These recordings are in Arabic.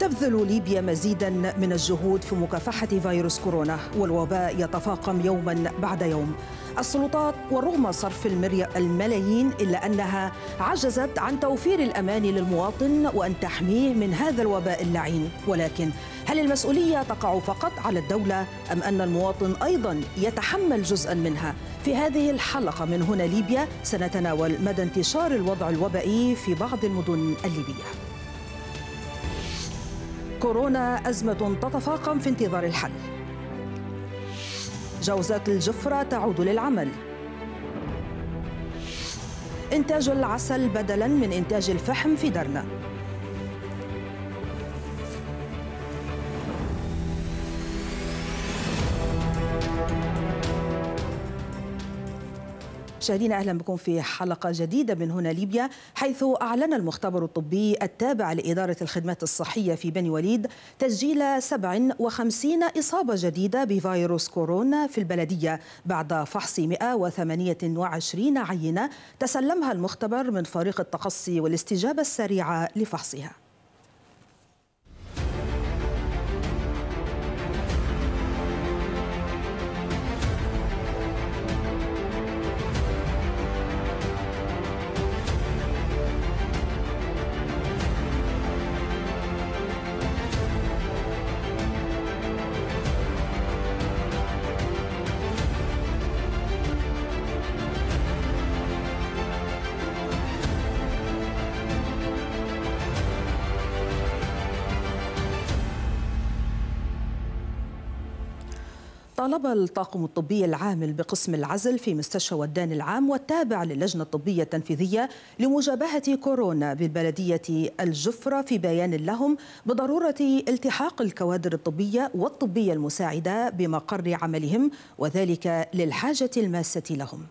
تبذل ليبيا مزيدا من الجهود في مكافحة فيروس كورونا، والوباء يتفاقم يوما بعد يوم. السلطات ورغم صرف الملايين إلا أنها عجزت عن توفير الأمان للمواطن وأن تحميه من هذا الوباء اللعين. ولكن هل المسؤولية تقع فقط على الدولة أم أن المواطن أيضا يتحمل جزءا منها؟ في هذه الحلقة من هنا ليبيا سنتناول مدى انتشار الوضع الوبائي في بعض المدن الليبية. كورونا أزمة تتفاقم في انتظار الحل. جوزات الجفرة تعود للعمل. إنتاج العسل بدلاً من إنتاج الفحم في درنا. مشاهدينا أهلا بكم في حلقة جديدة من هنا ليبيا، حيث أعلن المختبر الطبي التابع لإدارة الخدمات الصحية في بني وليد تسجيل 57 إصابة جديدة بفيروس كورونا في البلدية بعد فحص 128 عينة تسلمها المختبر من فريق التقصي والاستجابة السريعة لفحصها. طالب الطاقم الطبي العامل بقسم العزل في مستشفى ودان العام والتابع للجنة الطبية التنفيذية لمجابهة كورونا بالبلدية الجفرة في بيان لهم بضرورة التحاق الكوادر الطبية والطبية المساعدة بمقر عملهم، وذلك للحاجة الماسة لهم.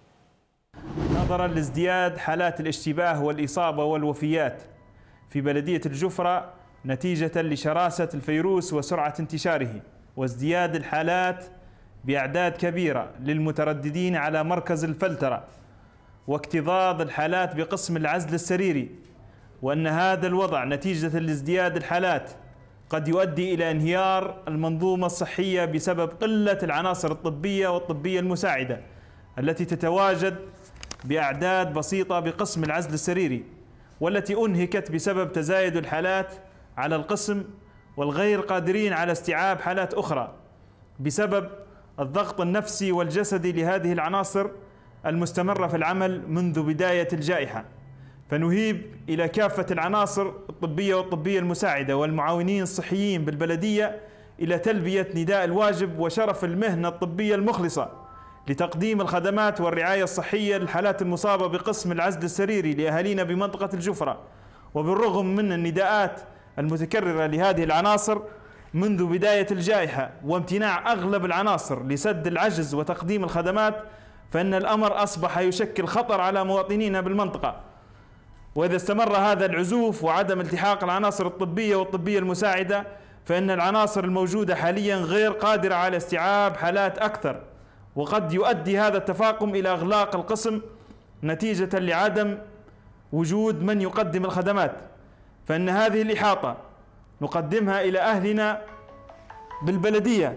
نظرا لازدياد حالات الاشتباه والإصابة والوفيات في بلدية الجفرة نتيجة لشراسة الفيروس وسرعة انتشاره، وازدياد الحالات بأعداد كبيرة للمترددين على مركز الفلترة، واكتظاظ الحالات بقسم العزل السريري، وأن هذا الوضع نتيجة لازدياد الحالات قد يؤدي إلى انهيار المنظومة الصحية بسبب قلة العناصر الطبية والطبية المساعدة التي تتواجد بأعداد بسيطة بقسم العزل السريري، والتي أنهكت بسبب تزايد الحالات على القسم والغير قادرين على استيعاب حالات أخرى بسبب الضغط النفسي والجسدي لهذه العناصر المستمرة في العمل منذ بداية الجائحة. فنهيب إلى كافة العناصر الطبية والطبية المساعدة والمعاونين الصحيين بالبلدية إلى تلبية نداء الواجب وشرف المهنة الطبية المخلصة لتقديم الخدمات والرعاية الصحية للحالات المصابة بقسم العزل السريري لأهالينا بمنطقة الجفرة. وبالرغم من النداءات المتكررة لهذه العناصر منذ بداية الجائحة وامتناع أغلب العناصر لسد العجز وتقديم الخدمات، فإن الأمر أصبح يشكل خطر على مواطنينا بالمنطقة. وإذا استمر هذا العزوف وعدم التحاق العناصر الطبية والطبية المساعدة، فإن العناصر الموجودة حاليا غير قادرة على استيعاب حالات أكثر، وقد يؤدي هذا التفاقم إلى إغلاق القسم نتيجة لعدم وجود من يقدم الخدمات. فإن هذه الإحاطة نقدمها إلى أهلنا بالبلدية،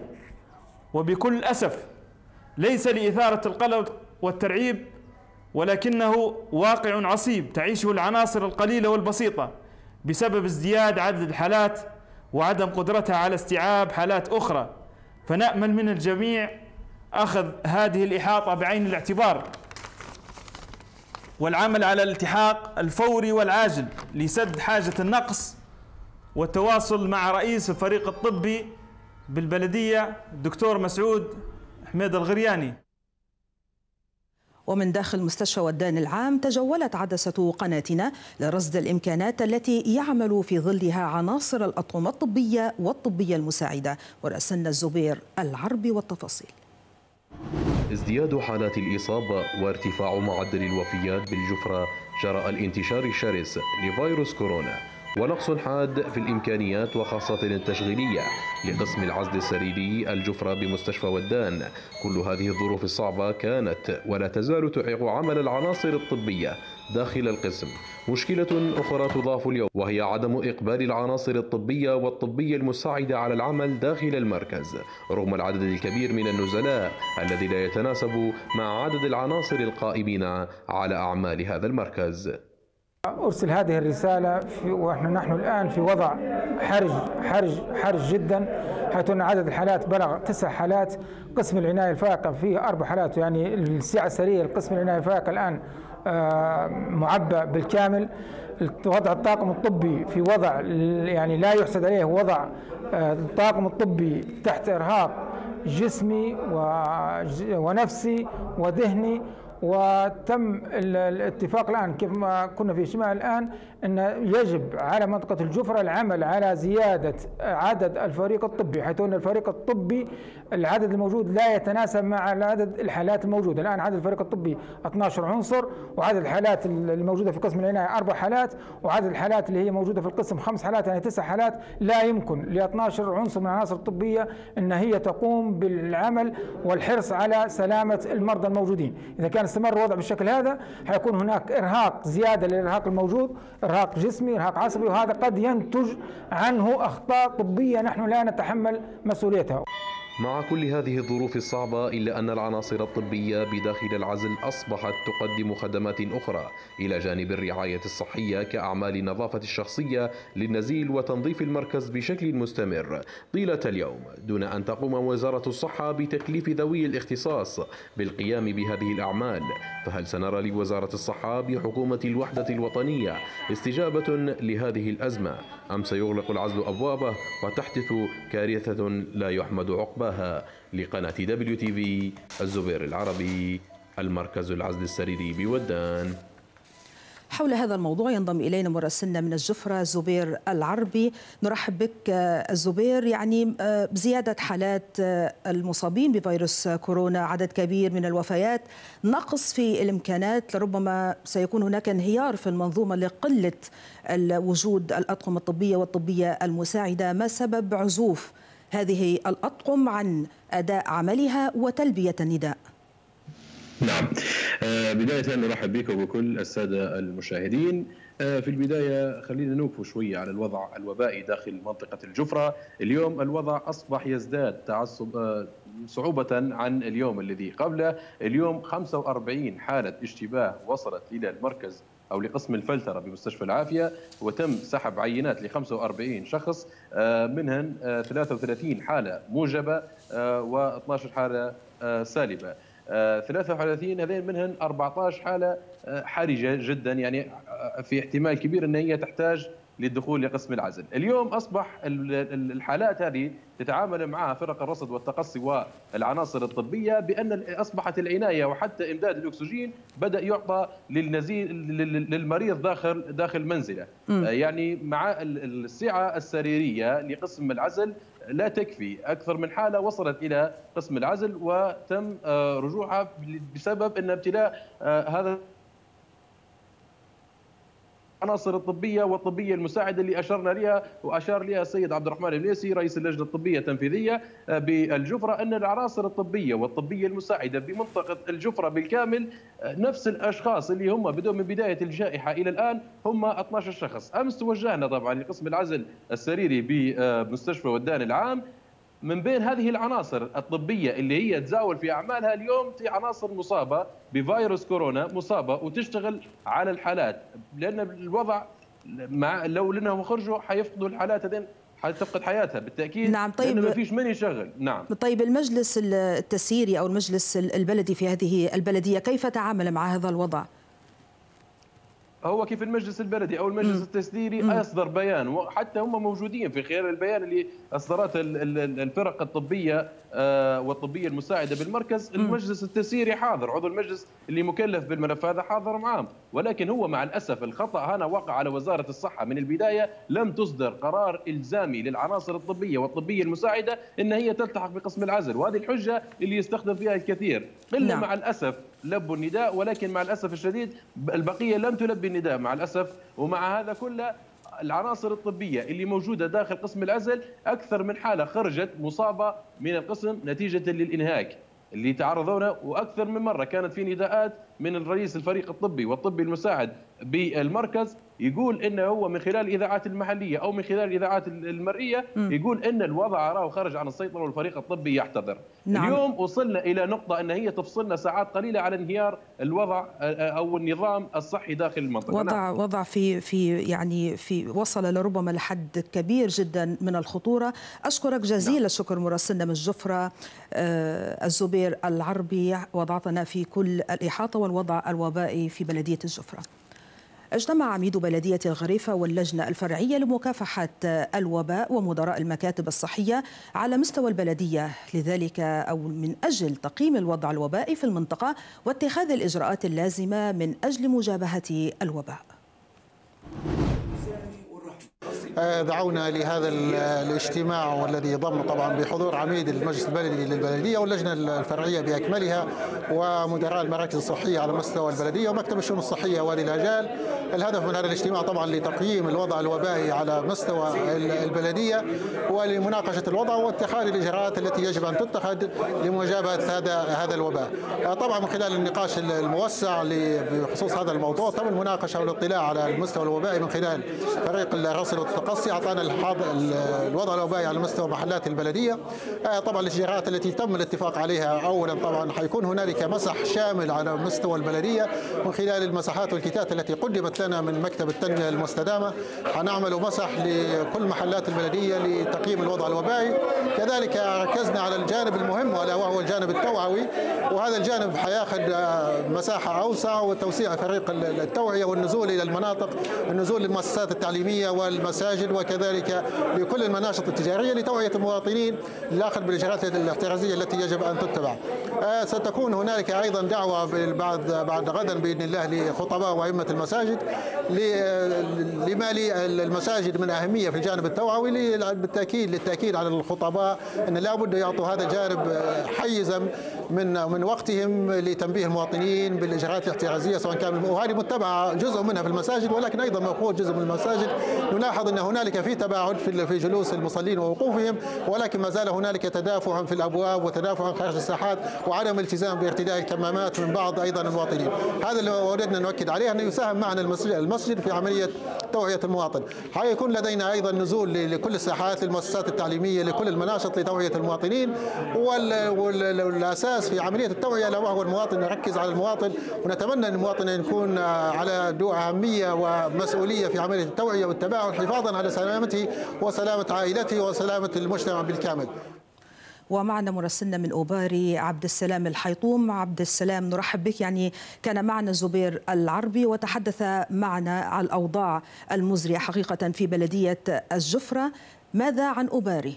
وبكل أسف ليس لإثارة القلق والترعيب، ولكنه واقع عصيب تعيشه العناصر القليلة والبسيطة بسبب ازدياد عدد الحالات وعدم قدرتها على استيعاب حالات أخرى. فنأمل من الجميع أخذ هذه الإحاطة بعين الاعتبار والعمل على الالتحاق الفوري والعاجل لسد حاجة النقص، والتواصل مع رئيس الفريق الطبي بالبلدية الدكتور مسعود حميد الغرياني. ومن داخل مستشفى ودان العام تجولت عدسة قناتنا لرصد الإمكانات التي يعمل في ظلها عناصر الأطقم الطبية والطبية المساعدة، وراسلنا الزبير العربي والتفاصيل. ازدياد حالات الإصابة وارتفاع معدل الوفيات بالجفرة جراء الانتشار الشرس لفيروس كورونا ونقص حاد في الإمكانيات وخاصة التشغيلية لقسم العزل السريري الجفرة بمستشفى ودان. كل هذه الظروف الصعبة كانت ولا تزال تعيق عمل العناصر الطبية داخل القسم. مشكلة أخرى تضاف اليوم وهي عدم إقبال العناصر الطبية والطبية المساعدة على العمل داخل المركز رغم العدد الكبير من النزلاء الذي لا يتناسب مع عدد العناصر القائمين على أعمال هذا المركز. أرسل هذه الرسالة نحن الآن في وضع حرج جدا، حيث أن عدد الحالات بلغ 9 حالات. قسم العناية الفائقة فيه 4 حالات، يعني السعة السرية لقسم العناية الفائقة الآن معبأ بالكامل. وضع الطاقم الطبي في وضع يعني لا يحسد عليه، وضع الطاقم الطبي تحت إرهاق جسمي ونفسي وذهني. وتم الاتفاق الآن كيف ما كنا في شمال الآن أن يجب على منطقة الجفرة العمل على زيادة عدد الفريق الطبي، حيث أن الفريق الطبي العدد الموجود لا يتناسب مع عدد الحالات الموجودة. الآن عدد الفريق الطبي 12 عنصر، وعدد الحالات الموجودة في قسم العناية 4 حالات، وعدد الحالات اللي هي موجودة في القسم 5 حالات، يعني 9 حالات. لا يمكن ل 12 عنصر من العناصر الطبية أن هي تقوم بالعمل والحرص على سلامة المرضى الموجودين. إذا كان استمر الوضع بالشكل هذا حيكون هناك إرهاق زيادة للإرهاق الموجود، إرهاق جسمي، إرهاق عصبي، وهذا قد ينتج عنه أخطاء طبية نحن لا نتحمل مسؤوليتها. مع كل هذه الظروف الصعبة إلا أن العناصر الطبية بداخل العزل أصبحت تقدم خدمات أخرى إلى جانب الرعاية الصحية كأعمال النظافة الشخصية للنزيل وتنظيف المركز بشكل مستمر طيلة اليوم، دون أن تقوم وزارة الصحة بتكليف ذوي الاختصاص بالقيام بهذه الأعمال. فهل سنرى لوزارة الصحة بحكومة الوحدة الوطنية استجابة لهذه الأزمة، أم سيغلق العزل أبوابه وتحدث كارثة لا يحمد عقباها؟ لقناة WTV الزبير العربي، المركز العزل السريري بودان. حول هذا الموضوع ينضم إلينا مراسلنا من الجفرة زبير العربي. نرحب بك الزبير. يعني بزيادة حالات المصابين بفيروس كورونا، عدد كبير من الوفيات، نقص في الإمكانات، لربما سيكون هناك انهيار في المنظومة لقلة وجود الأطقم الطبية والطبية المساعدة. ما سبب عزوف هذه الأطقم عن أداء عملها وتلبية النداء؟ نعم، بداية نرحب بك وبكل السادة المشاهدين. في البداية خلينا نوقف شوية على الوضع الوبائي داخل منطقة الجفرة. اليوم الوضع أصبح يزداد صعوبة عن اليوم الذي قبله. اليوم 45 حالة اشتباه وصلت إلى المركز أو لقسم الفلترة بمستشفى العافية، وتم سحب عينات ل 45 شخص، منهن 33 حالة موجبة و12 حالة سالبة. 33 هذين منهن 14 حالة حرجة جدا، يعني في احتمال كبير أن هي تحتاج للدخول لقسم العزل. اليوم أصبح الحالات هذه تتعامل معها فرق الرصد والتقصي والعناصر الطبية بأن أصبحت العناية وحتى إمداد الأكسجين بدأ يعطى للمريض داخل منزله. يعني مع السعة السريرية لقسم العزل لا تكفي. أكثر من حالة وصلت إلى قسم العزل وتم رجوعها بسبب أن امتلاء هذا العناصر الطبية والطبية المساعدة اللي أشرنا لها وأشار لها السيد عبد الرحمن البليسي رئيس اللجنة الطبية التنفيذية بالجفرة، أن العناصر الطبية والطبية المساعدة بمنطقة الجفرة بالكامل نفس الأشخاص اللي هم بدوا من بداية الجائحة إلى الآن هم 12 شخص. أمس توجهنا طبعا لقسم العزل السريري بمستشفى ودان العام. من بين هذه العناصر الطبية اللي هي تزاول في أعمالها اليوم في عناصر مصابة بفيروس كورونا، مصابة وتشتغل على الحالات، لأن الوضع لو لأنهم خرجوا حيفقدوا الحالات هذين، حتفقد حياتها بالتأكيد. نعم. طيب، لأنه ما فيش من يشغل. نعم. طيب، المجلس التسييري أو المجلس البلدي في هذه البلدية كيف تعامل مع هذا الوضع؟ هو كيف المجلس البلدي او المجلس التسييري اصدر بيان، وحتى هم موجودين في خلال البيان اللي اصدرته الفرق الطبيه والطبيه المساعده بالمركز. المجلس التسييري حاضر، عضو المجلس اللي مكلف بالملف هذا حاضر معهم، ولكن هو مع الاسف الخطا هنا وقع على وزاره الصحه من البدايه. لم تصدر قرار الزامي للعناصر الطبيه والطبيه المساعده ان هي تلتحق بقسم العزل، وهذه الحجه اللي يستخدم فيها الكثير. قله مع الاسف لبوا النداء، ولكن مع الاسف الشديد البقيه لم تلبي النداء مع الاسف. ومع هذا كله العناصر الطبية اللي موجودة داخل قسم العزل أكثر من حالة خرجت مصابة من القسم نتيجة للإنهاك اللي تعرضوا له، واكثر من مره كانت في نداءات من الرئيس الفريق الطبي والطبي المساعد بالمركز يقول انه هو من خلال الاذاعات المحليه او من خلال الاذاعات المرئيه يقول ان الوضع راه خرج عن السيطره والفريق الطبي يحتضر. نعم. اليوم وصلنا الى نقطه ان هي تفصلنا ساعات قليله على انهيار الوضع او النظام الصحي داخل المنطقه. وضع في وصل لربما لحد كبير جدا من الخطوره. اشكرك جزيل الشكر مراسلنا من الجفرة الزبير العربي، وضعتنا في كل الإحاطة والوضع الوبائي في بلدية الجفرة. اجتمع عميد بلدية الغريفة واللجنة الفرعية لمكافحة الوباء ومدراء المكاتب الصحية على مستوى البلدية لذلك أو من أجل تقييم الوضع الوبائي في المنطقة واتخاذ الإجراءات اللازمة من أجل مجابهة الوباء. دعونا لهذا الاجتماع والذي ضم طبعا بحضور عميد المجلس البلدي للبلديه واللجنه الفرعيه باكملها ومدراء المراكز الصحيه على مستوى البلديه ومكتب الشؤون الصحيه وادي الاجال. الهدف من هذا الاجتماع طبعا لتقييم الوضع الوبائي على مستوى البلديه ولمناقشه الوضع واتخاذ الاجراءات التي يجب ان تتخذ لمجابهه هذا الوباء. طبعا من خلال النقاش الموسع بخصوص هذا الموضوع تم المناقشه والاطلاع على المستوى الوبائي من خلال فريق الرصد والتقصي. اعطانا الوضع الوبائي على مستوى محلات البلديه. طبعا الاجراءات التي تم الاتفاق عليها اولا طبعا حيكون هنالك مسح شامل على مستوى البلديه من خلال المساحات والكيتات التي قدمت لنا من مكتب التنميه المستدامه. حنعمل مسح لكل محلات البلديه لتقييم الوضع الوبائي. كذلك ركزنا على الجانب المهم وهو الجانب التوعوي، وهذا الجانب حياخذ مساحه اوسع وتوسيع فريق التوعيه والنزول الى المناطق، النزول للمؤسسات التعليميه والمساجد وكذلك لكل المناشط التجاريه لتوعيه المواطنين للاخذ بالاجراءات الاحترازيه التي يجب ان تتبع. ستكون هنالك ايضا دعوه بعد غدا باذن الله لخطباء وائمه المساجد لما المساجد من اهميه في الجانب التوعوي للتاكيد على الخطباء ان لابد يعطوا هذا الجانب حيزا من وقتهم لتنبيه المواطنين بالاجراءات الاحترازيه سواء كان، وهذه متبعه جزء منها في المساجد ولكن ايضا مأخوذ جزء من المساجد. نلاحظ ان هنالك في تباعد في جلوس المصلين ووقوفهم، ولكن ما زال هنالك تدافع في الابواب وتدافع خارج الساحات وعدم التزام بارتداء الكمامات من بعض ايضا المواطنين. هذا اللي ودنا نؤكد عليه انه يساهم معنا المسجد في عمليه توعيه المواطن. حيكون لدينا ايضا نزول لكل الساحات للمؤسسات التعليميه لكل المناشط لتوعيه المواطنين، والاساس في عمليه التوعيه وهو المواطن. نركز على المواطن ونتمنى ان المواطن يكون على اهميه ومسؤوليه في عمليه التوعيه والتباعد حفاظا على سلامته وسلامه عائلته وسلامه المجتمع بالكامل. ومعنا مراسلنا من أوباري عبد السلام الحيطوم. عبد السلام نرحب بك. كان معنا الزبير العربي وتحدث معنا عن الأوضاع المزرية حقيقة في بلدية الجفرة. ماذا عن أوباري؟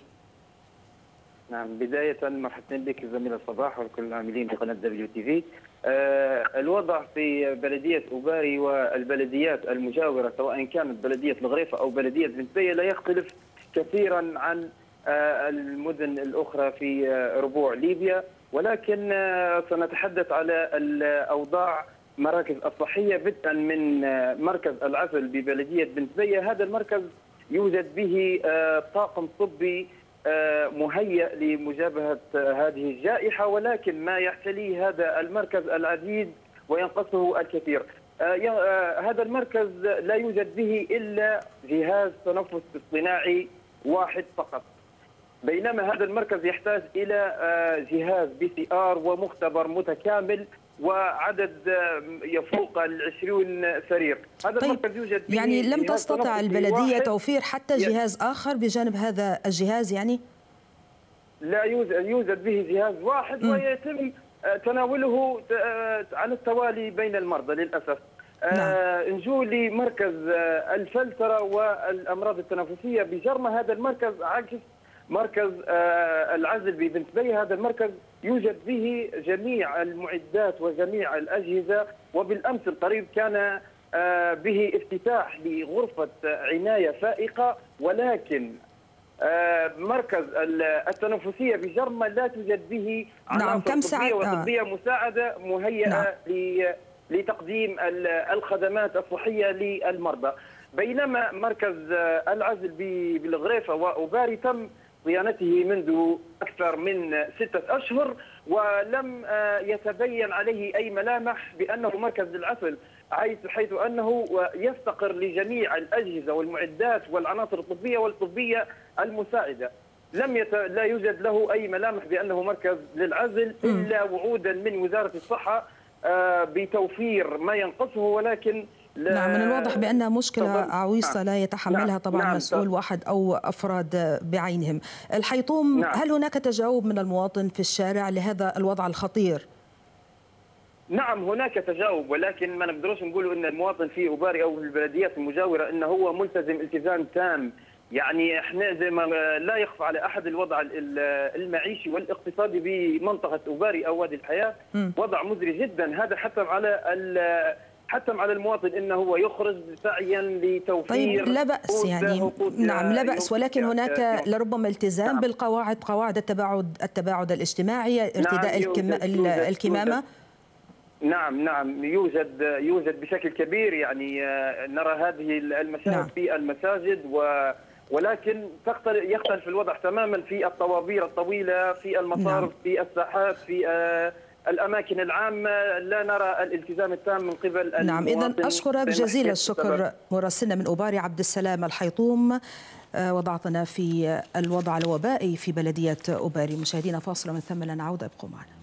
نعم، بداية مرحبا بك زميل الصباح وكل العاملين في قناة WTV. الوضع في بلدية أوباري والبلديات المجاورة سواء كانت بلدية الغريفة أو بلدية بنتبية لا يختلف كثيرا عن المدن الأخرى في ربوع ليبيا، ولكن سنتحدث على الأوضاع مراكز الصحية بدءا من مركز العزل ببلدية بنتبية. هذا المركز يوجد به طاقم طبي مهيأ لمجابهة هذه الجائحة، ولكن ما يحتليه هذا المركز العديد وينقصه الكثير. هذا المركز لا يوجد به إلا جهاز تنفس اصطناعي واحد فقط، بينما هذا المركز يحتاج إلى جهاز PCR ومختبر متكامل وعدد يفوق 20 سرير. هذا المركز يوجد به لم تستطع البلدية توفير حتى جهاز آخر بجانب هذا الجهاز؟ لا يوجد به جهاز واحد ويتم تناوله على التوالي بين المرضى للأسف. نجو لمركز الفلترة والأمراض التنفسية بجرمة. هذا المركز عكس مركز العزل ببنتبية. هذا المركز يوجد به جميع المعدات وجميع الأجهزة، وبالأمس القريب كان به افتتاح لغرفة عناية فائقة، ولكن مركز التنفسية بجرمة لا توجد به عناصر طبية وطبية مساعدة مهيئة لتقديم الخدمات الصحية للمرضى. بينما مركز العزل بالغريفة وأوباري تم صيانته منذ أكثر من 6 أشهر، ولم يتبين عليه أي ملامح بأنه مركز للعزل، حيث أنه يفتقر لجميع الأجهزة والمعدات والعناصر الطبية والطبية المساعدة. لا يوجد له أي ملامح بأنه مركز للعزل إلا وعودا من وزارة الصحة بتوفير ما ينقصه، ولكن نعم، من الواضح بأنها مشكلة عويصة لا يتحملها طبعا مسؤول واحد أو أفراد بعينهم. الحيطوم، هل هناك تجاوب من المواطن في الشارع لهذا الوضع الخطير؟ نعم هناك تجاوب، ولكن ما نقدروش نقولوا ان المواطن في أوباري او البلديات المجاوره انه هو ملتزم التزام تام. يعني احنا زي ما لا يخفى على احد الوضع المعيشي والاقتصادي بمنطقه أوباري او وادي الحياه وضع مزري جدا. هذا حتم على المواطن انه هو يخرج سعيا لتوفير. طيب لا بأس يعني، نعم لا بأس، ولكن هناك لربما التزام بالقواعد، قواعد التباعد الاجتماعي، ارتداء الكمامة. نعم يوجد بشكل كبير. يعني نرى هذه المشاهد في المساجد، ولكن يختلف الوضع تماما في الطوابير الطويلة، في المصارف، في الساحات، في الأماكن العامة لا نرى الالتزام التام من قبل نعم. إذن أشكرك جزيل الشكر مراسلنا من أوباري عبد السلام الحيطوم، وضعتنا في الوضع الوبائي في بلدية أوباري. مشاهدينا فاصلة من ثم نعود، ابقوا معنا.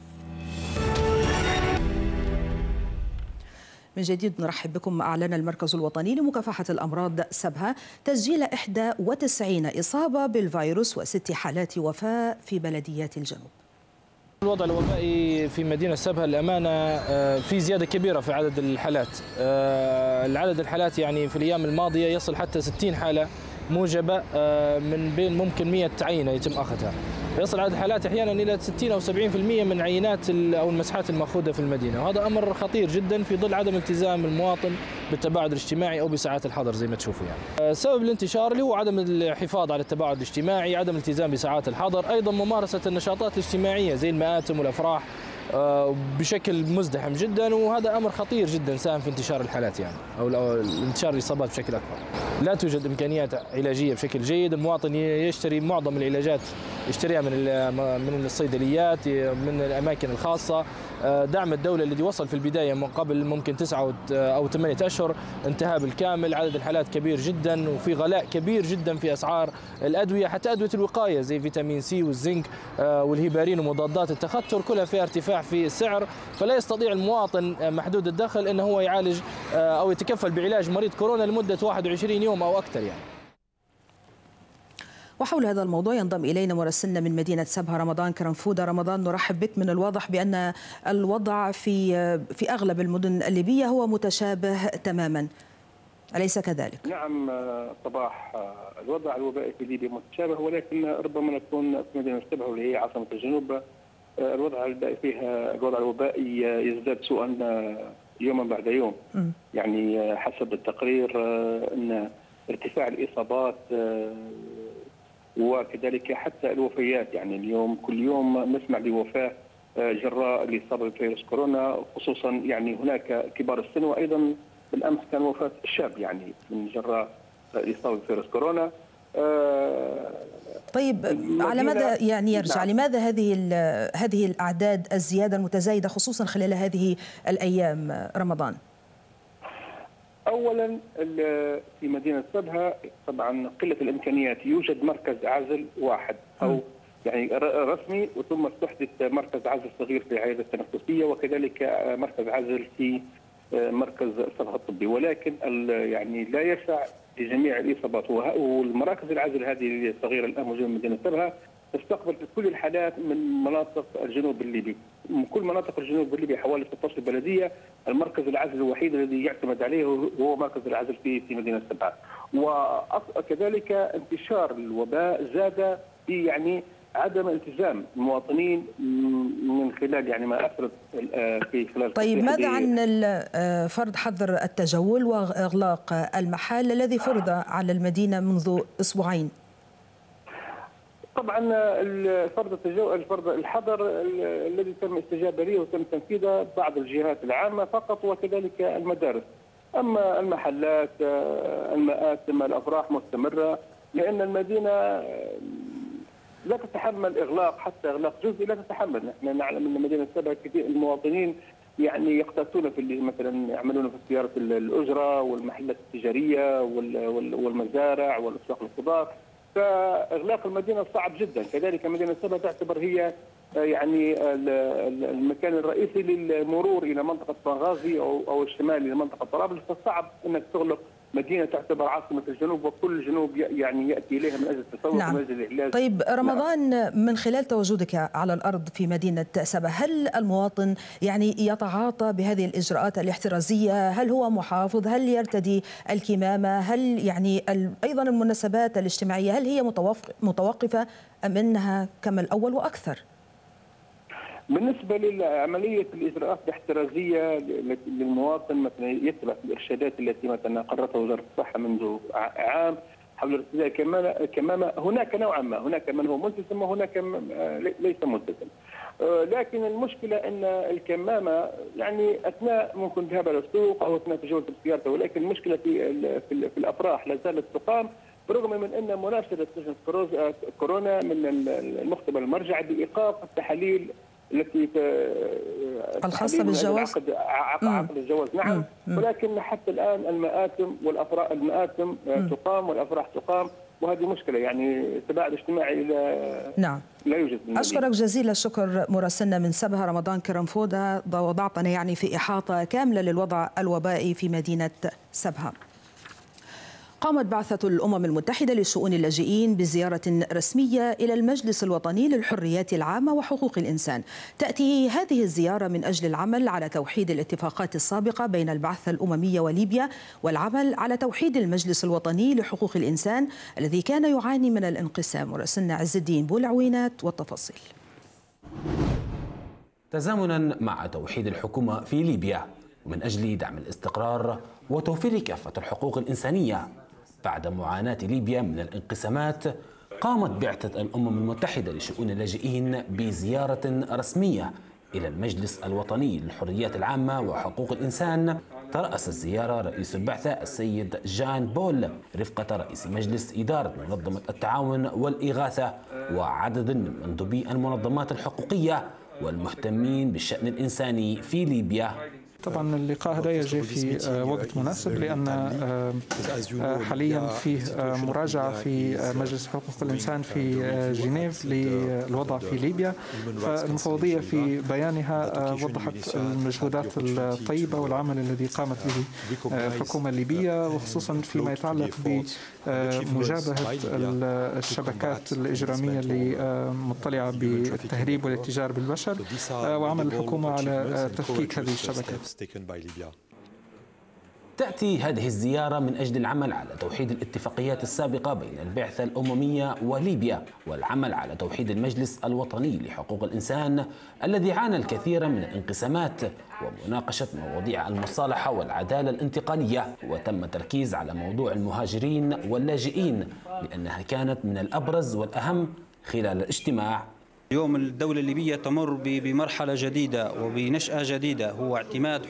من جديد نرحب بكم. أعلن المركز الوطني لمكافحة الأمراض سبها تسجيل 91 إصابة بالفيروس و6 حالات وفاة في بلديات الجنوب. الوضع الوبائي في مدينة سبها للأمانة في زيادة كبيرة في عدد الحالات. العدد الحالات يعني في الأيام الماضية يصل حتى 60 حالة موجبة من بين ممكن 100 عينة يتم أخذها. يصل عدد الحالات أحيانا إلى 60 أو 70% من عينات أو المسحات المأخوذة في المدينة، وهذا أمر خطير جدا في ظل عدم التزام المواطن بالتباعد الاجتماعي أو بساعات الحظر زي ما تشوفوا. يعني سبب الانتشار اللي هو عدم الحفاظ على التباعد الاجتماعي، عدم الالتزام بساعات الحظر، أيضا ممارسة النشاطات الاجتماعية زي المآتم والأفراح بشكل مزدحم جدا، وهذا امر خطير جدا ساهم في انتشار الحالات يعني او انتشار الاصابات بشكل اكبر. لا توجد امكانيات علاجيه بشكل جيد، المواطن يشتري معظم العلاجات يشتريها من الصيدليات، من الاماكن الخاصه. دعم الدوله الذي وصل في البدايه من قبل ممكن 9 أو 8 أشهر انتهى بالكامل، عدد الحالات كبير جدا، وفي غلاء كبير جدا في اسعار الادويه، حتى ادويه الوقايه زي فيتامين سي والزنك والهيبارين ومضادات التخثر كلها فيها ارتفاع في السعر، فلا يستطيع المواطن محدود الدخل انه هو يعالج او يتكفل بعلاج مريض كورونا لمده 21 يوم او اكثر يعني. وحول هذا الموضوع ينضم إلينا مراسلنا من مدينة سبها رمضان كرنفودة. رمضان، نرحب بك. من الواضح بأن الوضع في أغلب المدن الليبية هو متشابه تماما، أليس كذلك؟ نعم صباح، الوضع الوبائي في ليبيا متشابه، ولكن ربما نكون في مدينة سبها واللي هي عاصمة الجنوب الوضع الوبائي يزداد سوءا يوما بعد يوم. يعني حسب التقرير أن ارتفاع الإصابات وكذلك حتى الوفيات، يعني اليوم كل يوم نسمع بوفاة جراء الإصابة بفيروس كورونا، خصوصا يعني هناك كبار السن، وأيضا بالأمس كان وفاة الشاب يعني من جراء الإصابة بفيروس كورونا. طيب على ماذا يعني يرجع؟ نعم. لماذا هذه الأعداد الزيادة المتزايدة خصوصا خلال هذه الأيام رمضان؟ أولا في مدينة سبها طبعا قلة الإمكانيات، يوجد مركز عزل واحد أو يعني رسمي، وثم استحدث مركز عزل صغير في العيادة التنفسية، وكذلك مركز عزل في مركز سبها الطبي، ولكن يعني لا يسع لجميع الإصابات. والمراكز العزل هذه الصغيرة الآن موجودة في مدينة سبها تستقبل في كل الحالات من مناطق الجنوب الليبي، من كل مناطق الجنوب الليبي حوالي 16 بلدية. المركز العزل الوحيد الذي يعتمد عليه هو مركز العزل في مدينة سبها. وكذلك انتشار الوباء زاد في يعني عدم التزام المواطنين من خلال يعني ما أفرد في خلال. طيب ماذا عن فرض حظر التجول وإغلاق المحال الذي فرض على المدينة منذ أسبوعين؟ طبعا فرض الحظر الذي تم استجابه له وتم تنفيذه بعض الجهات العامة فقط، وكذلك المدارس. أما المحلات المآتم الأفراح مستمرة، لأن المدينة لا تتحمل إغلاق، حتى إغلاق جزئي لا تتحمل. نحن نعلم أن مدينة سبها كثير المواطنين يعني يقتاتون في اللي مثلا يعملون في سيارة الأجرة والمحلات التجارية والمزارع والأسواق الخضار، فإغلاق المدينة صعب جدا. كذلك مدينة سبها تعتبر هي يعني المكان الرئيسي للمرور إلى منطقة بنغازي أو الشمال إلى منطقة طرابلس، فصعب أنك تغلق مدينة تعتبر عاصمة الجنوب، وكل الجنوب يعني يأتي إليها من أجل التسوق ومن أجل العلاج. طيب رمضان، من خلال تواجدك على الأرض في مدينة سبها، هل المواطن يعني يتعاطى بهذه الإجراءات الاحترازية؟ هل هو محافظ؟ هل يرتدي الكمامة؟ هل يعني أيضا المناسبات الاجتماعية هل هي متوقفة أم أنها كما الأول وأكثر؟ بالنسبة لعملية الإجراءات الاحترازية للمواطن، مثلا يتبع الإرشادات التي مثلا قررتها وزارة الصحة منذ عام حول ارتداء الكمامة. هناك نوعا ما، هناك من هو ملتزم وهناك ليس ملتزم. لكن المشكلة أن الكمامة يعني أثناء ممكن ذهاب إلى السوق أو أثناء تجول بسيارته، ولكن المشكلة في الأفراح لا زالت تقام، برغم من أن مناشدة لجنة كورونا من المختبر المرجعي بإيقاف التحاليل التي الخاصة بالجواز، عقد الجواز. نعم، ولكن حتى الآن المآتم تقام والأفراح تقام، وهذه مشكلة. يعني التباعد الاجتماعي لا يوجد. أشكرك جزيل الشكر مراسلنا من سبها رمضان كرمفودة، وضعتنا يعني في إحاطة كاملة للوضع الوبائي في مدينة سبها. قامت بعثة الأمم المتحدة لشؤون اللاجئين بزيارة رسمية إلى المجلس الوطني للحريات العامة وحقوق الإنسان. تأتي هذه الزيارة من أجل العمل على توحيد الاتفاقات السابقة بين البعثة الأممية وليبيا، والعمل على توحيد المجلس الوطني لحقوق الإنسان الذي كان يعاني من الانقسام. مراسلنا عز الدين بولعوينات والتفاصيل. تزامنا مع توحيد الحكومة في ليبيا ومن أجل دعم الاستقرار وتوفير كافة الحقوق الإنسانية بعد معاناة ليبيا من الانقسامات، قامت بعثة الأمم المتحدة لشؤون اللاجئين بزيارة رسمية إلى المجلس الوطني للحريات العامة وحقوق الإنسان. ترأس الزيارة رئيس البعثة السيد جان بول رفقة رئيس مجلس إدارة منظمة التعاون والإغاثة وعدد من مندوبي المنظمات الحقوقية والمهتمين بالشأن الإنساني في ليبيا. طبعا اللقاء هذا يجي في وقت مناسب، لأن حاليا فيه مراجعة في مجلس حقوق الإنسان في جنيف للوضع في ليبيا. فالمفوضية في بيانها وضحت المجهودات الطيبة والعمل الذي قامت به الحكومة الليبية، وخصوصا فيما يتعلق بمجابهة الشبكات الإجرامية اللي مطلعة بالتهريب والاتجار بالبشر، وعمل الحكومة على تفكيك هذه الشبكات. تأتي هذه الزيارة من أجل العمل على توحيد الاتفاقيات السابقة بين البعثة الأممية وليبيا، والعمل على توحيد المجلس الوطني لحقوق الإنسان الذي عانى الكثير من الانقسامات، ومناقشة مواضيع المصالحة والعدالة الانتقالية. وتم التركيز على موضوع المهاجرين واللاجئين لأنها كانت من الأبرز والأهم خلال الاجتماع. اليوم الدولة الليبية تمر بمرحلة جديدة وبنشأة جديدة، هو اعتماد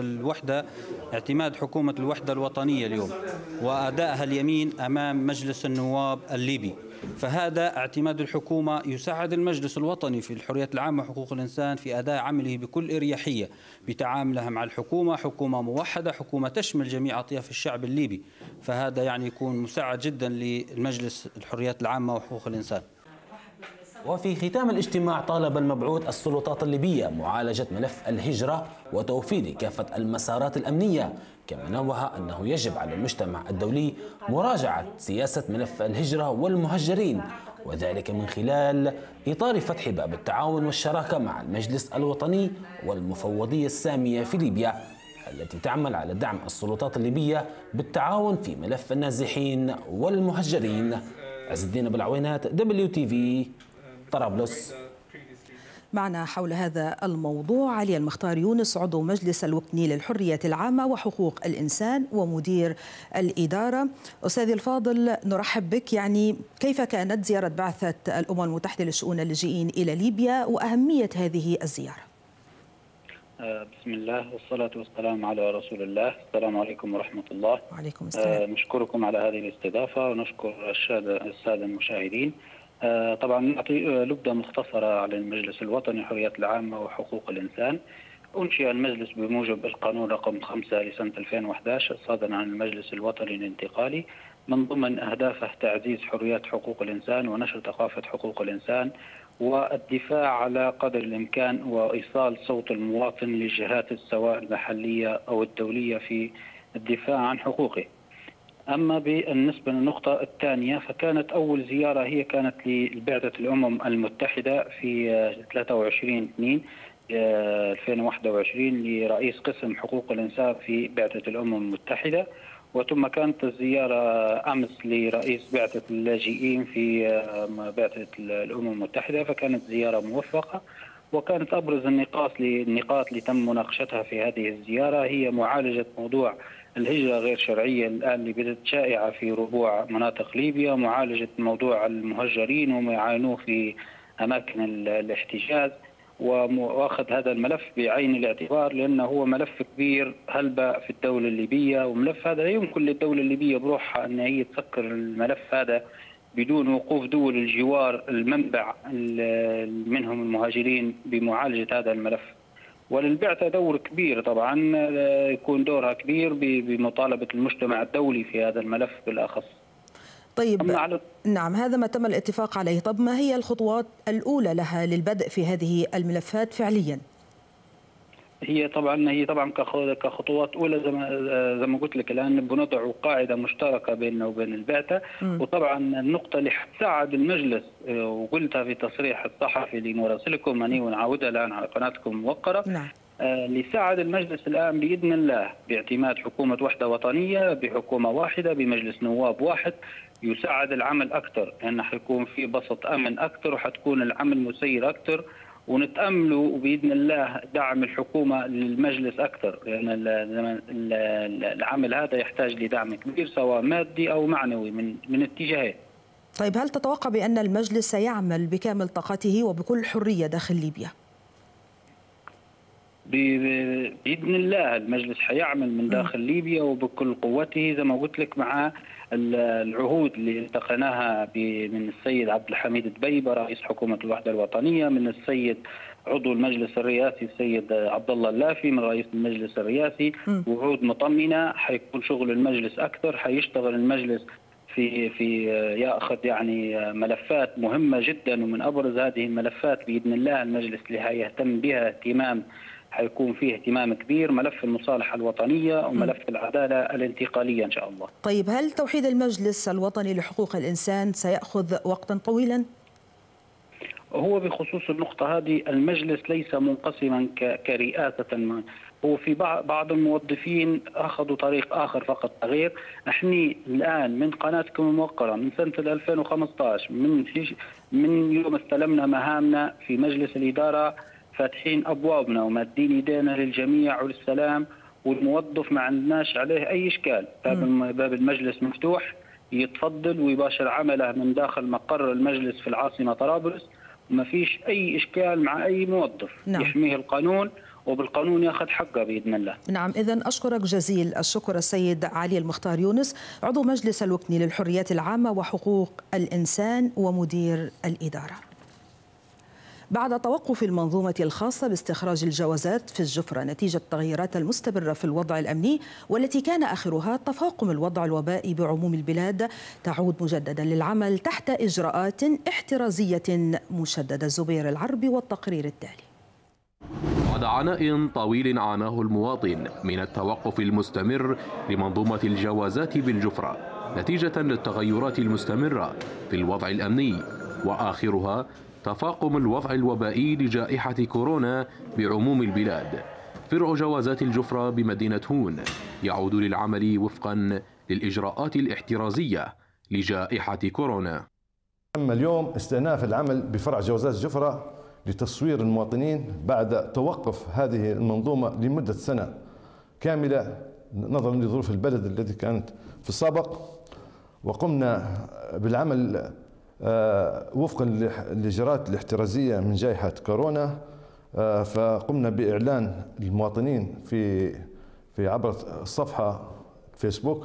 حكومة الوحدة الوطنية اليوم وأدائها اليمين أمام مجلس النواب الليبي. فهذا اعتماد الحكومة يساعد المجلس الوطني في الحريات العامة وحقوق الإنسان في أداء عمله بكل إريحية بتعاملها مع الحكومة، حكومة موحدة، حكومة تشمل جميع أطياف الشعب الليبي. فهذا يعني يكون مساعد جدا للمجلس الحريات العامة وحقوق الإنسان. وفي ختام الاجتماع طالب المبعوث السلطات الليبية معالجة ملف الهجرة وتوفير كافة المسارات الأمنية، كما نوه أنه يجب على المجتمع الدولي مراجعة سياسة ملف الهجرة والمهجرين، وذلك من خلال إطار فتح باب التعاون والشراكة مع المجلس الوطني والمفوضية السامية في ليبيا التي تعمل على دعم السلطات الليبية بالتعاون في ملف النازحين والمهجرين. عز الدين بالعوينات، WTV، طرابلس. معنا حول هذا الموضوع علي المختار يونس، عضو مجلس الوطني للحريات العامة وحقوق الإنسان ومدير الإدارة. أستاذي الفاضل، نرحب بك. يعني كيف كانت زيارة بعثة الأمم المتحدة لشؤون اللاجئين إلى ليبيا وأهمية هذه الزيارة؟ بسم الله والصلاة والسلام على رسول الله. السلام عليكم ورحمة الله. وعليكم السلام. نشكركم على هذه الاستضافة ونشكر السادة المشاهدين. طبعا نعطي لبدة مختصرة على المجلس الوطني للحريات العامة وحقوق الإنسان. أنشئ المجلس بموجب القانون رقم 5 لسنة 2011 الصادر عن المجلس الوطني الانتقالي، من ضمن أهدافه تعزيز حريات حقوق الإنسان ونشر ثقافة حقوق الإنسان والدفاع على قدر الإمكان وإيصال صوت المواطن للجهات سواء المحلية أو الدولية في الدفاع عن حقوقه. أما بالنسبة للنقطة الثانية فكانت أول زيارة هي كانت لبعثة الأمم المتحدة في 23/2/2021 لرئيس قسم حقوق الإنسان في بعثة الأمم المتحدة، وثم كانت الزيارة أمس لرئيس بعثة اللاجئين في بعثة الأمم المتحدة، فكانت زيارة موفقة. وكانت أبرز النقاط اللي تم مناقشتها في هذه الزيارة هي معالجة موضوع الهجرة غير شرعية الآن اللي بدت شائعة في ربوع مناطق ليبيا، معالجة موضوع المهجرين وما يعانوه في أماكن الاحتجاز، واخذ هذا الملف بعين الاعتبار لانه هو ملف كبير هلبة في الدوله الليبيه، وملف هذا لا يمكن للدوله الليبيه بروحها ان هي تسكر الملف هذا بدون وقوف دول الجوار المنبع منهم المهاجرين بمعالجه هذا الملف. وللبعثه دور كبير طبعا، يكون دورها كبير بمطالبه المجتمع الدولي في هذا الملف بالاخص. طيب نعم، هذا ما تم الاتفاق عليه. طب ما هي الخطوات الأولى لها للبدء في هذه الملفات فعليا؟ هي طبعا كخطوات أولى زي ما قلت لك الآن بنضع قاعدة مشتركة بيننا وبين البعثة. وطبعا النقطة اللي حتساعد المجلس وقلتها في تصريح الصحفي اللي نراسلكم أني ونعودها الآن على قناتكم الموقرة. نعم. ليساعد المجلس الآن بإذن الله باعتماد حكومة وحدة وطنية بحكومة واحدة بمجلس نواب واحد، يساعد العمل أكثر لأنه حيكون في بسط أمن أكثر وحتكون العمل مسير أكثر، ونتأملوا بإذن الله دعم الحكومة للمجلس أكثر، لأن العمل هذا يحتاج لدعم كبير سواء مادي أو معنوي من اتجاهين. طيب هل تتوقع بأن المجلس سيعمل بكامل طاقته وبكل حرية داخل ليبيا؟ بإذن الله المجلس حيعمل من داخل ليبيا وبكل قوته زي ما قلت لك مع العهود اللي التقيناها من السيد عبد الحميد دبيبة رئيس حكومة الوحدة الوطنية، من السيد عضو المجلس الرئاسي السيد عبد الله اللافي من رئيس المجلس الرئاسي، وعود مطمئنة. حيكون شغل المجلس أكثر، حيشتغل المجلس في ياخذ يعني ملفات مهمة جدا، ومن أبرز هذه الملفات بإذن الله المجلس اللي هيهتم بها اهتمام حيكون فيه اهتمام كبير ملف المصالحة الوطنية وملف العدالة الانتقالية إن شاء الله. طيب هل توحيد المجلس الوطني لحقوق الإنسان سيأخذ وقتا طويلا؟ هو بخصوص النقطة هذه المجلس ليس منقسما كرئاسة، هو في بعض الموظفين أخذوا طريق آخر فقط غير. نحن الآن من قناتكم الموقرة من سنة 2015 من يوم استلمنا مهامنا في مجلس الإدارة فاتحين أبوابنا ومادين يدينا للجميع وللسلام، والموظف ما عندناش عليه أي إشكال، باب المجلس مفتوح يتفضل ويباشر عمله من داخل مقر المجلس في العاصمة طرابلس، وما فيش أي إشكال مع أي موظف. نعم. يحميه القانون وبالقانون ياخذ حقه بإذن الله. نعم، إذن أشكرك جزيل الشكر السيد علي المختار يونس، عضو مجلس الوكني للحريات العامة وحقوق الإنسان ومدير الإدارة. بعد توقف المنظومة الخاصة باستخراج الجوازات في الجفرة نتيجة التغيرات المستمرة في الوضع الأمني والتي كان آخرها تفاقم الوضع الوبائي بعموم البلاد، تعود مجددا للعمل تحت إجراءات احترازية مشددة. زبير العربي والتقرير التالي. بعد عناء طويل عاناه المواطن من التوقف المستمر لمنظومة الجوازات بالجفرة نتيجة للتغيرات المستمرة في الوضع الأمني وآخرها تفاقم الوضع الوبائي لجائحة كورونا بعموم البلاد، فرع جوازات الجفرة بمدينة هون يعود للعمل وفقا للإجراءات الاحترازية لجائحة كورونا. أما اليوم استئناف العمل بفرع جوازات الجفرة لتصوير المواطنين بعد توقف هذه المنظومة لمدة سنة كاملة نظرا لظروف البلد التي كانت في السابق، وقمنا بالعمل وفقا للإجراءات الاحترازية من جائحة كورونا فقمنا بإعلان المواطنين في عبر الصفحة فيسبوك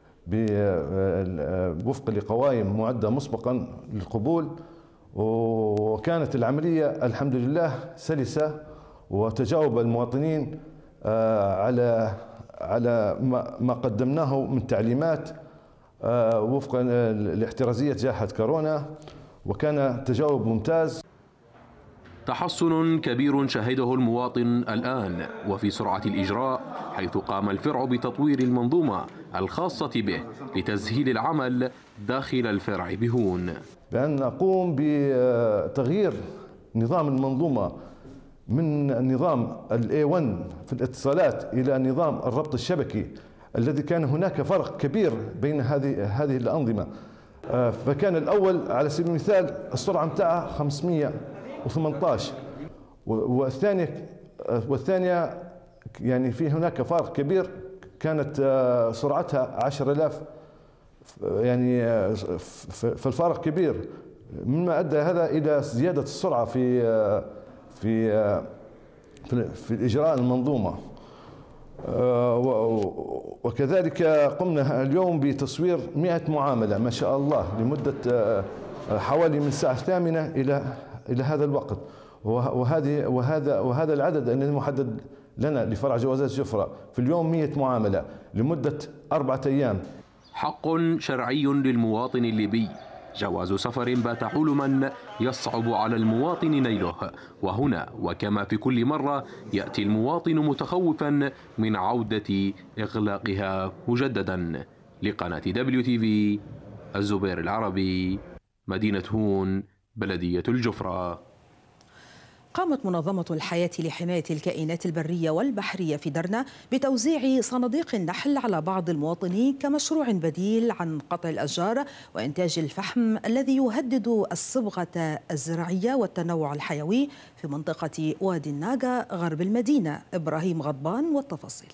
وفقا لقوائم معدة مسبقا للقبول، وكانت العملية الحمد لله سلسة، وتجاوب المواطنين على ما قدمناه من تعليمات وفقا لاحترازية جائحة كورونا، وكان تجاوب ممتاز. تحسن كبير شهده المواطن الآن وفي سرعة الإجراء، حيث قام الفرع بتطوير المنظومة الخاصة به لتسهيل العمل داخل الفرع بهون. بأن نقوم بتغيير نظام المنظومة من نظام الA1 في الاتصالات إلى نظام الربط الشبكي، الذي كان هناك فرق كبير بين هذه الأنظمة. فكان الأول على سبيل المثال السرعة متاعها 518، والثانية يعني في هناك فرق كبير، كانت سرعتها 10,000، يعني فالفارق كبير، مما أدى هذا إلى زيادة السرعة في إجراء المنظومة. وكذلك قمنا اليوم بتصوير 100 معاملة ما شاء الله لمدة حوالي من الساعة 8 إلى هذا الوقت، وهذا العدد الذي محدد لنا لفرع جوازات جفرة في اليوم 100 معاملة لمدة 4 أيام. حق شرعي للمواطن الليبي جواز سفر بات حلما يصعب على المواطن نيله، وهنا وكما في كل مرة يأتي المواطن متخوفا من عودة إغلاقها مجددا. لقناة WTV الزبير العربي، مدينة هون، بلدية الجفرة. قامت منظمة الحياة لحماية الكائنات البرية والبحرية في درنا بتوزيع صناديق النحل على بعض المواطنين كمشروع بديل عن قطع الأشجار وإنتاج الفحم الذي يهدد الصبغة الزراعية والتنوع الحيوي في منطقة وادي الناقة غرب المدينة. إبراهيم غضبان والتفاصيل.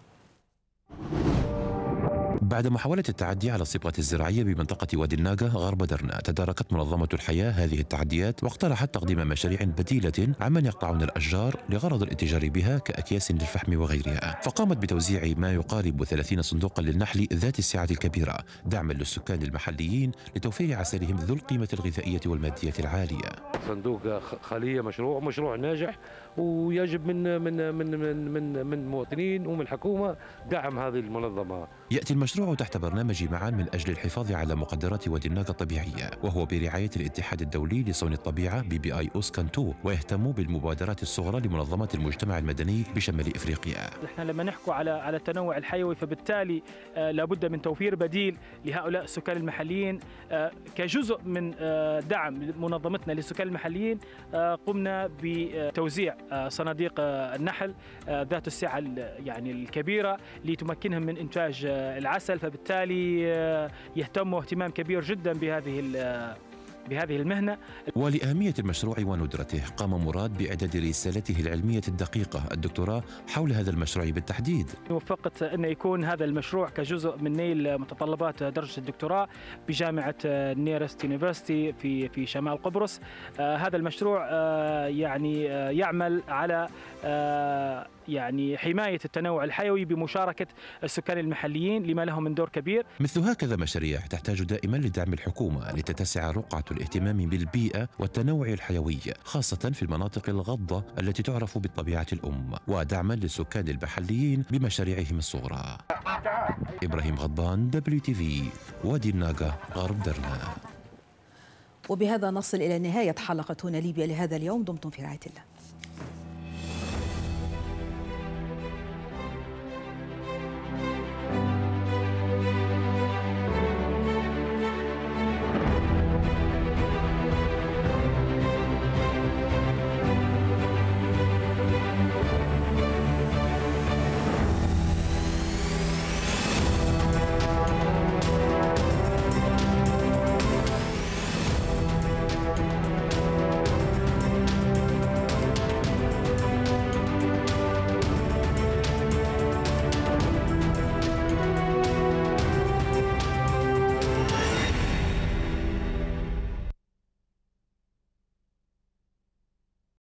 بعد محاولة التعدي على الصبغة الزراعية بمنطقة وادي الناقة غرب درنا، تداركت منظمة الحياة هذه التحديات واقترحت تقديم مشاريع بديلة عمن يقطعون الأشجار لغرض الاتجار بها كأكياس للفحم وغيرها. فقامت بتوزيع ما يقارب 30 صندوقا للنحل ذات السعة الكبيرة دعما للسكان المحليين لتوفير عسلهم ذو القيمة الغذائية والمادية العالية. صندوق خلية مشروع ناجح، ويجب من المواطنين ومن الحكومة دعم هذه المنظمة. يأتي المشروع تحت برنامج معا من أجل الحفاظ على مقدرات وادي الناقة الطبيعية، وهو برعاية الاتحاد الدولي لصون الطبيعة BBI أوسكان 2، ويهتم بالمبادرات الصغرى لمنظمة المجتمع المدني بشمال إفريقيا. نحن لما نحكي على التنوع الحيوي، فبالتالي لابد من توفير بديل لهؤلاء السكان المحليين. كجزء من دعم منظمتنا للسكان المحليين قمنا بتوزيع صناديق النحل ذات السعة يعني الكبيرة لتمكنهم من إنتاج العسل، فبالتالي يهتموا اهتمام كبير جدا بهذه المهنة. ولأهمية المشروع وندرته قام مراد بإعداد رسالته العلمية الدقيقة الدكتوراه حول هذا المشروع بالتحديد. وفقت أن يكون هذا المشروع كجزء من نيل متطلبات درجة الدكتوراه بجامعة نيرست يونيفرسيتي في شمال قبرص. هذا المشروع يعني يعمل على يعني حماية التنوع الحيوي بمشاركة السكان المحليين لما لهم من دور كبير. مثل هكذا مشاريع تحتاج دائما لدعم الحكومة لتتسع رقعة الاهتمام بالبيئة والتنوع الحيوي، خاصة في المناطق الغضة التي تعرف بالطبيعة الأم، ودعما للسكان المحليين بمشاريعهم الصغرى. إبراهيم غضبان WTV وادي الناقة غرب درنا. وبهذا نصل إلى نهاية حلقة هنا ليبيا لهذا اليوم. دمتم في رعاية الله.